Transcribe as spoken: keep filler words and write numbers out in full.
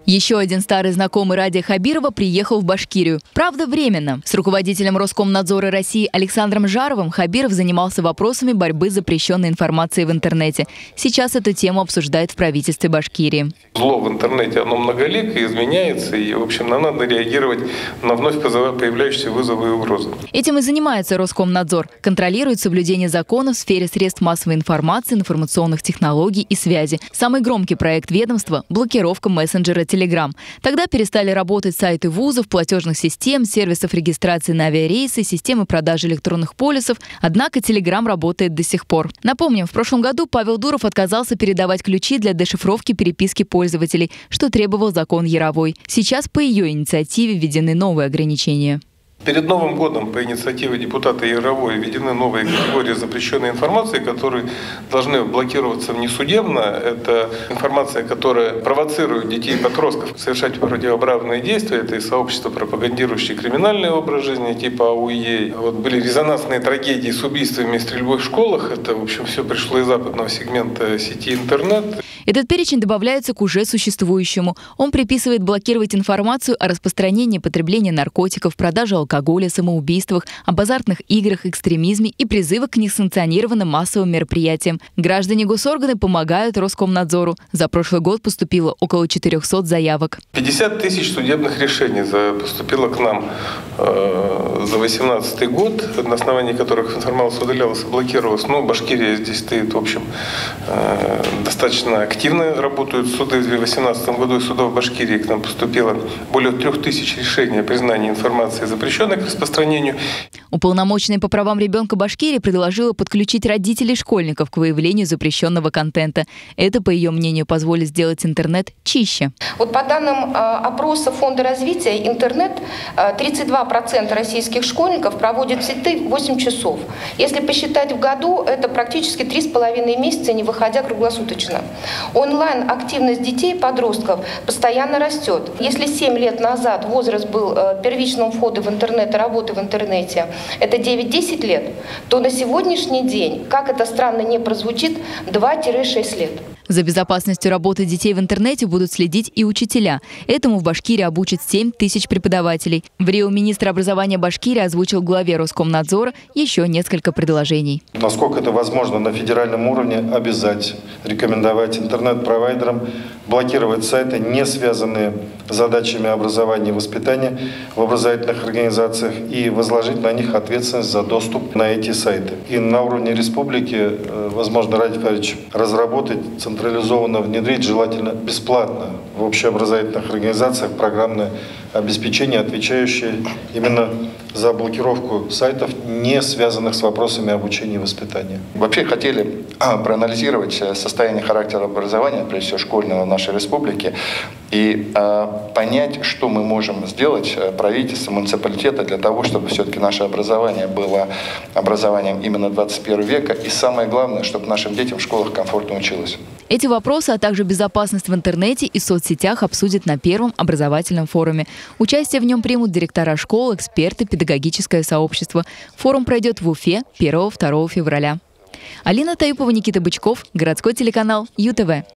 Еще один старый знакомый Радия Хабирова приехал в Башкирию. Правда, временно. С руководителем Роскомнадзора России Александром Жаровым Хабиров занимался вопросами борьбы с запрещенной информацией в интернете. Сейчас эту тему обсуждают в правительстве Башкирии. Зло в интернете, оно многолико, изменяется, и, в общем, нам надо реагировать на вновь появляющиеся вызовы и угрозы. Этим и занимается Роскомнадзор. Контролирует соблюдение законов в сфере средств массовой информации, информационных технологий и связи. Самый громкий проект ведомства – блокировка мессенджера Telegram. Тогда перестали работать сайты вузов, платежных систем, сервисов регистрации на авиарейсы, системы продажи электронных полисов. Однако Telegram работает до сих пор. Напомним, в прошлом году Павел Дуров отказался передавать ключи для дешифровки переписки пользователей, что требовал закон Яровой. Сейчас по ее инициативе введены новые ограничения. Перед Новым годом по инициативе депутата Яровой введены новые категории запрещенной информации, которые должны блокироваться внесудебно. Это информация, которая провоцирует детей и подростков совершать противоправные действия. Это и сообщества, пропагандирующие криминальный образ жизни типа АУЕ. Вот были резонансные трагедии с убийствами и стрельбой в школах. Это, в общем, все пришло из западного сегмента сети интернет. Этот перечень добавляется к уже существующему. Он приписывает блокировать информацию о распространении потребления наркотиков, продаже алкоголя, самоубийствах, об азартных играх, экстремизме и призывах к несанкционированным массовым мероприятиям. Граждане госорганы помогают Роскомнадзору. За прошлый год поступило около четырёхсот заявок. пятьдесят тысяч судебных решений поступило к нам э, за две тысячи восемнадцатый год, на основании которых информация удалялась и блокировалась. Но Башкирия здесь стоит, в общем, э, достаточно активно. Активно работают суды. В две тысячи восемнадцатом году из судов Башкирии к нам поступило более трех тысяч решений о признании информации запрещенной к распространению. Уполномоченная по правам ребенка Башкирии предложила подключить родителей школьников к выявлению запрещенного контента. Это, по ее мнению, позволит сделать интернет чище. Вот по данным э, опроса Фонда развития интернет, э, тридцать два процента российских школьников проводят в сети восемь часов. Если посчитать в году, это практически три с половиной месяца, не выходя круглосуточно. Онлайн-активность детей и подростков постоянно растет. Если семь лет назад возраст был э, первичного входа в интернет и работы в интернете, это девять-десять лет, то на сегодняшний день, как это странно не прозвучит, два-шесть лет. За безопасностью работы детей в интернете будут следить и учителя. Этому в Башкирии обучат семь тысяч преподавателей. В Рио министр образования Башкирии озвучил главе Роскомнадзора еще несколько предложений. Насколько это возможно на федеральном уровне, обязать, рекомендовать интернет-провайдерам блокировать сайты, не связанные с задачами образования и воспитания в образовательных организациях, и возложить на них ответственность за доступ на эти сайты. И на уровне республики, возможно, Радий Фаридович, разработать, централизованно внедрить, желательно бесплатно, в общеобразовательных организациях программное обеспечение, отвечающее именно за блокировку сайтов, не связанных с вопросами обучения и воспитания. Вообще хотели проанализировать состояние характера образования, прежде всего школьного в нашей республике, и э, понять, что мы можем сделать, правительство, муниципалитета, для того, чтобы все-таки наше образование было образованием именно двадцать первого века, и самое главное, чтобы нашим детям в школах комфортно училось. Эти вопросы, а также безопасность в интернете и соцсетях обсудят на первом образовательном форуме. Участие в нем примут директора школ, эксперты, педагогическое сообщество. Форум пройдет в Уфе первого-второго февраля. Алина Таюпова, Никита Бычков, городской телеканал ЮТВ.